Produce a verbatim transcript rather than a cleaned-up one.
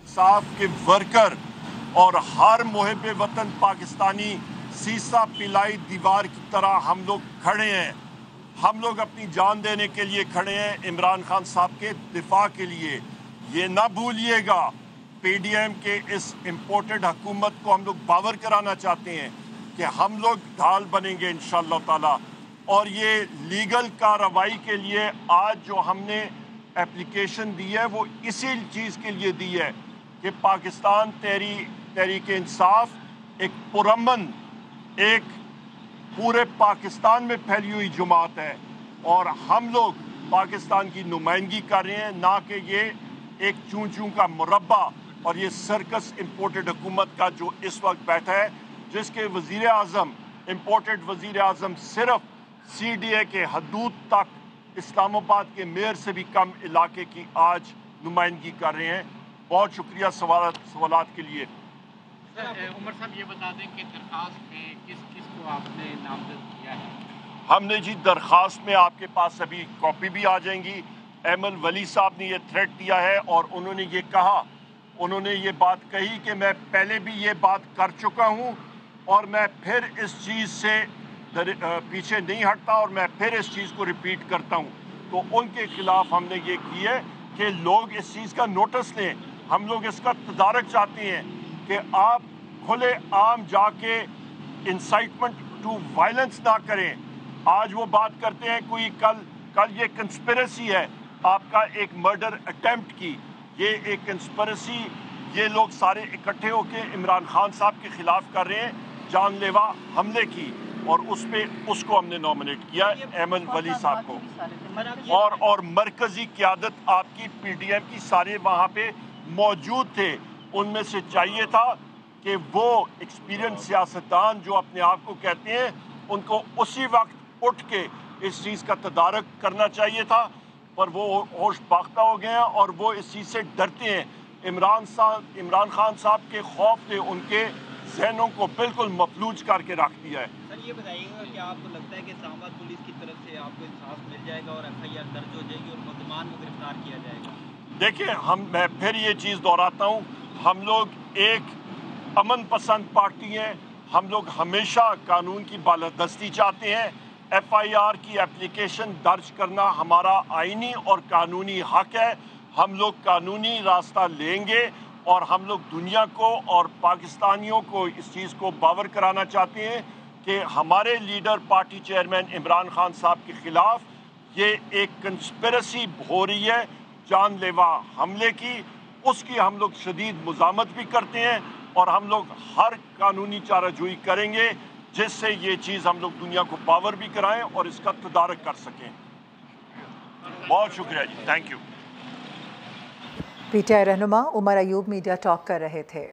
इंसाफ के वर्कर और हर मुहिब वतन पाकिस्तानी सीसा पिलाई दीवार की तरह हम लोग खड़े हैं। हम लोग अपनी जान देने के लिए खड़े हैं इमरान खान साहब के दिफा के लिए। ये ना भूलिएगा, पीडीएम के इस इम्पोर्टेड हुकूमत को हम लोग बावर कराना चाहते हैं कि हम लोग ढाल बनेंगे इंशाअल्लाह ताला। और ये लीगल कार्रवाई के लिए आज जो हमने एप्लीकेशन दी है वो इसी चीज़ के लिए दी है कि पाकिस्तान तहरी तहरीक इंसाफ एक पुरअमन, एक पूरे पाकिस्तान में फैली हुई जमात है और हम लोग पाकिस्तान की नुमाइंदगी कर रहे हैं, ना कि ये एक चूं चूं का मुरब्बा और ये सर्कस इम्पोर्टेड हुकूमत का जो इस वक्त बैठा है, जिसके वज़ीर आज़म इम्पोर्टेड वज़ीर आज़म सिर्फ सी डी ए के हदूद तक इस्लामाबाद के मेयर से भी कम इलाके की आज नुमाइंदगी कर रहे हैं। बहुत शुक्रिया सवाल सवालात के लिए। उमर साहब ये बता दें कि दरखास्त में किस किस को आपने नामजद किया है? हमने जी दरखास्त में आपके पास अभी कॉपी भी आ जाएंगी। एमल वली साहब ने ये थ्रेट दिया है और उन्होंने ये कहा, उन्होंने ये बात कही कि मैं पहले भी ये बात कर चुका हूँ और मैं फिर इस चीज़ से पीछे नहीं हटता और मैं फिर इस चीज़ को रिपीट करता हूँ। तो उनके खिलाफ हमने ये की है कि लोग इस चीज़ का नोटिस लें। हम लोग इसका तदारक चाहते हैं कि आप खुले आम जाके इंसाइटमेंट टू वायलेंस ना करें। आज वो बात करते हैं कोई कल कल ये कंस्पिरेसी है आपका एक मर्डर अटेम्प्ट की, ये एक कंस्पिरेसी ये लोग सारे इकट्ठे होकर इमरान खान साहब के खिलाफ कर रहे हैं जानलेवा हमले की, और उस पे उसको हमने नॉमिनेट किया एमन वली साहब को। और और मरकजी क़यादत आपकी पीडीएम की सारे वहाँ पे मौजूद थे। उनमें से चाहिए था कि वो एक्सपीरियंस सियासतदान जो अपने आप को कहते हैं, उनको उसी वक्त उठ के इस चीज़ का तदारक करना चाहिए था, पर वो होश बाख्ता हो गए हैं और वो इस चीज़ से डरते हैं। इमरान साहब इमरान खान साहब के खौफ ने उनके जहनों को बिल्कुल मफलूज करके रख दिया है। सर ये बताइएगा कि आपको लगता है कि इस्लामाबाद पुलिस की तरफ से आपको इंसाफ मिल जाएगा और एफ आई आर दर्ज हो जाएगी और मुलज़मान को गिरफ्तार किया जाएगा? देखिए, हम मैं फिर ये चीज़ दोहराता हूँ, हम लोग एक अमन पसंद पार्टी हैं। हम लोग हमेशा कानून की बालादस्ती चाहते हैं। एफ आई आर की एप्लीकेशन दर्ज करना हमारा आइनी और कानूनी हक है। हम लोग कानूनी रास्ता लेंगे और हम लोग दुनिया को और पाकिस्तानियों को इस चीज़ को बावर कराना चाहते हैं कि हमारे leader party chairman Imran Khan साहब के ख़िलाफ़ ये एक कंस्पिरेसी हो रही है जानलेवा हमले की, उसकी हम लोग शदीद मुज़ामत भी करते हैं और हम लोग हर कानूनी चाराजोई करेंगे जिससे ये चीज़ हम लोग दुनिया को पावर भी कराएं और इसका तदारक कर सकें। बहुत शुक्रिया जी, thank you. P T I रहनुमा उमर अयूब मीडिया टॉक कर रहे थे।